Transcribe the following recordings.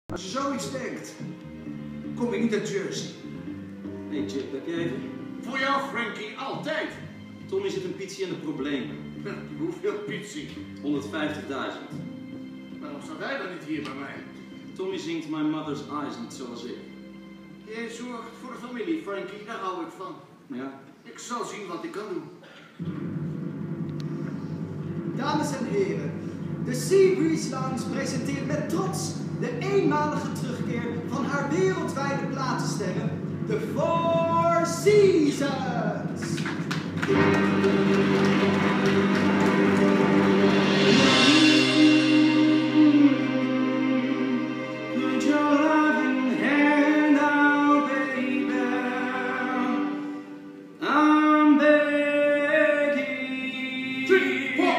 Als je zoiets denkt, kom je niet uit Jersey. Hey Chip, heb je even? Voor jou, Frankie, altijd. Tommy zit een pietje in de problemen. Hoeveel pizzie? 150.000. Waarom staat hij dan niet hier bij mij? Tommy zingt My Mother's Eyes niet zoals ik. Je zorgt voor de familie, Frankie, daar hou ik van. Ja. Ik zal zien wat ik kan doen. Dames en heren, de Seabreeze Lounge presenteert met trots de eenmalige terugkeer van haar wereldwijde platensterren, The Four Seasons. Put your loving hand out, baby. I'm begging. 3, 4.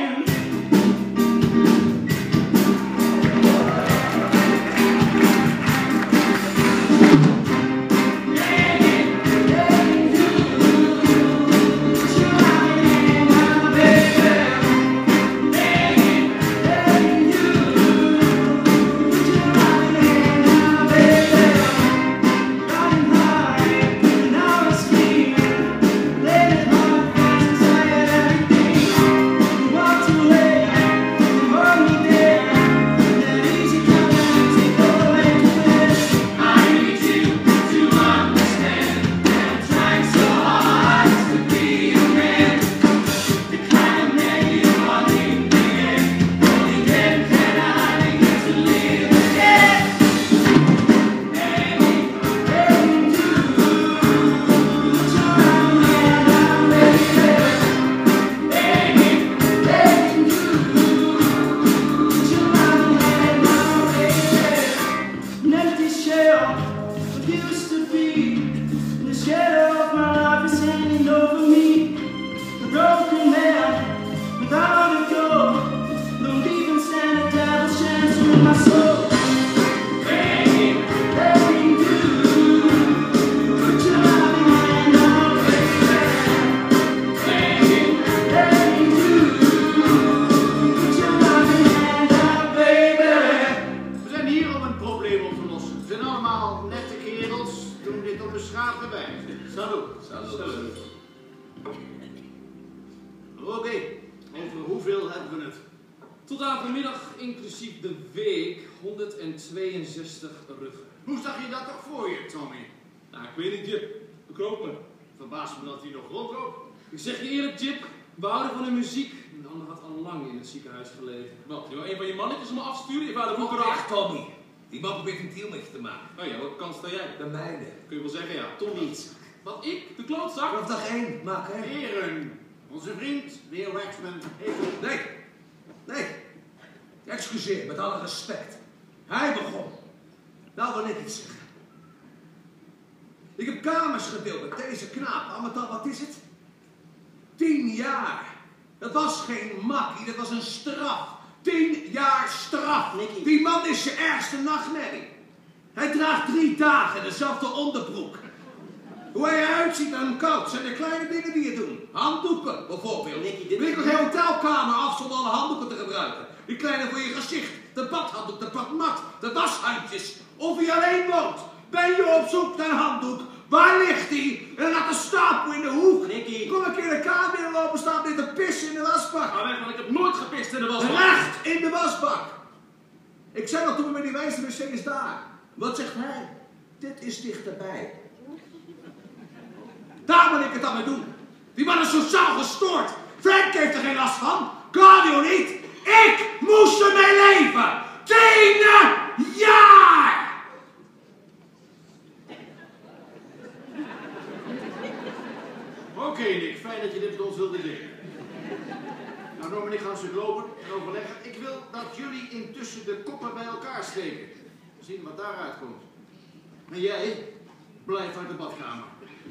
Oké, over hoeveel hebben we het? Tot aan vanmiddag, inclusief de week, 162 ruggen. Hoe zag je dat toch voor je, Tommy? Nou, ik weet niet, Jip. Bekroop me. Verbaast me dat hij nog rondloopt. Ik zeg je eerlijk, Jip, we houden van de muziek. Een ander had al lang in het ziekenhuis gelegen. Wat, je wil een van je mannetjes om me afsturen? Je wou de boek eraf. Tommy. Die man probeert een deal met je te maken. Oh ja, welke kans sta jij? De mijne. Kun je wel zeggen, ja. Tom niet. Wat, ik? De klootzak? Vanaf dag 1, maak hè? Heren, onze vriend, de heer Waxman, heeft een... Nee. Excuseer, met alle respect. Hij begon. Nou wil ik iets zeggen. Ik heb kamers gedeeld met deze knaap. Al, wat is het? 10 jaar. Dat was geen makkie, dat was een straf. 10 jaar straf. Nicky. Die man is je ergste nachtmerrie. Hij draagt 3 dagen dezelfde onderbroek. Hoe hij eruit ziet aan een koud zijn de kleine dingen die je doen. Handdoeken, bijvoorbeeld. Nicky, dit is... Wikkel geen hotelkamer af zonder alle handdoeken te gebruiken. Die kleine voor je gezicht. De badhanddoek, de badmat, de washandjes. Of je alleen woont. Ben je op zoek naar een handdoek? Waar ligt die? En laat een stapel in de hoek. Nicky. Kom een keer de kamer binnenlopen, staat dit te pissen in de wasbak. Ga weg, want ik heb nooit gepist in de wasbak. Recht in de wasbak. Ik zei nog toen we met die wijze Mercedes daar. Wat zegt hij? Dit is dichterbij. Daar moet ik het dan mee doen. Die man is sociaal gestoord. Frank heeft er geen last van. Claudio niet. Ik moest ermee leven. 10 jaar! Oké, Nick, fijn dat je dit met ons wilde delen. Nou, Norm en ik gaan een stuk lopen en overleggen. Ik wil dat jullie intussen de koppen bij elkaar steken. Zien wat daaruit komt. En jij, blijf uit de badkamer.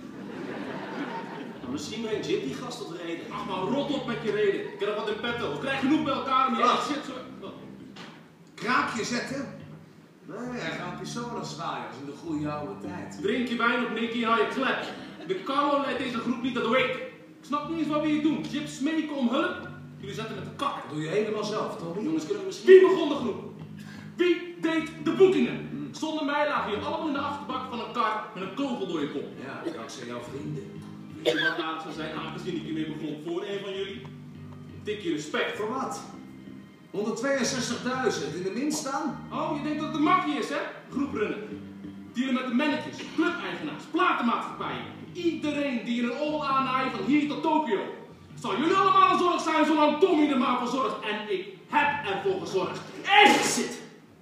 Nou, misschien brengt Jip die gast tot reden. Ach, maar rot op met je reden. Ik heb nog wat in petto. We krijgen genoeg bij elkaar om je Wacht. shit zo... Oh. Kraakje zetten? Nee, hij gaat pistolen zwaaien als in de goede oude tijd. Drink je wijn op, Nicky, en hou je klep. De Carlo leidt deze groep niet, dat doe ik. Ik snap niet eens wat we hier doen. Jip smeken om hulp. Jullie zetten met de kak. Dat doe je helemaal zelf, Tommy. Jongens, kunnen we misschien... Wie begon de groep? Wie deed de boekingen? Zonder mij lagen jullie allemaal in de achterbak van een kar met een kogel door je kop. Ja, dankzij jouw vrienden. Weet je wat aardig zou zijn, aangezien ik hiermee begon voor een van jullie? Een tikje respect. Voor wat? 162.000 in de min staan? Oh, je denkt dat het een makkie is, hè? Groeprennen. Dealen met de managers, clubeigenaars, platenmaatschappijen. Iedereen die in een all aanhaaien van hier tot Tokio. Zal jullie allemaal een zorg zijn zolang Tommy er maar voor zorgt. En ik heb ervoor gezorgd. Exit!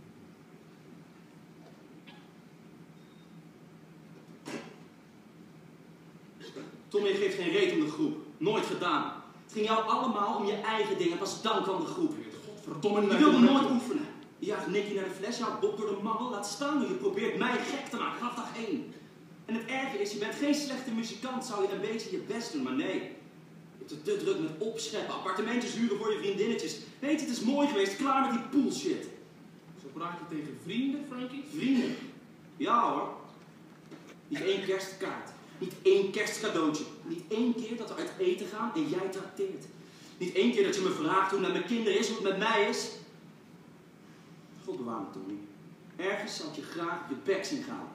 Tommy geeft geen reet om de groep. Nooit gedaan. Het ging jou allemaal om je eigen dingen. Pas dan kwam de groep. Godverdomme, Je wilde nooit oefenen. Je jaagt Nicky naar de fles, je haalt Bob door de mangel. Laat staan hoe je probeert mij gek te maken vanaf dag 1. En het erge is, je bent geen slechte muzikant. Zou je een beetje je best doen, maar nee. Je hebt het te druk met opscheppen, appartementjes huren voor je vriendinnetjes. Weet je, het is mooi geweest. Klaar met die bullshit. Zo praat je tegen vrienden, Frankie? Vrienden? Ja hoor. Niet één kerstkaart. Niet één kerstcadeautje. Niet één keer dat we uit eten gaan en jij trakteert. Niet één keer dat je me vraagt hoe het met mijn kinderen is, hoe het met mij is. God bewaar me, Tommy. Ergens zou ik je graag op je bek zien gaan.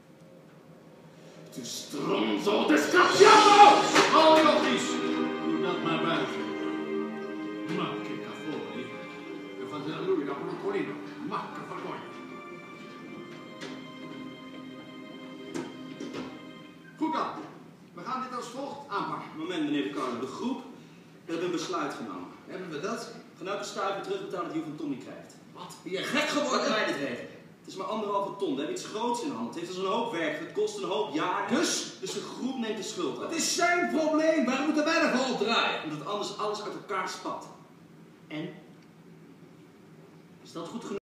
Tu stronzo desgraziato! Oh, Jochies, doe dat maar buiten. Ma che cavoli. E fate da lui, da un colino. Ma che vergogna. Goed dan. We gaan dit als volgt aanpakken. Moment, meneer de Carlo. De groep, we hebben een besluit genomen. Hebben we dat? We gaan elke stuiver terugbetalen die u van Tommy krijgt. Wat? Ben je gek Wat geworden? wij dit regelen. Het is maar 1,5 ton. We hebben iets groots in handen. Het heeft dus een hoop werk. Het kost een hoop jaren. Dus? Dus de groep neemt de schuld Dat af. is zijn probleem. Waarom moeten wij ervoor opdraaien? Omdat anders alles uit elkaar spat. En? Is dat goed genoeg?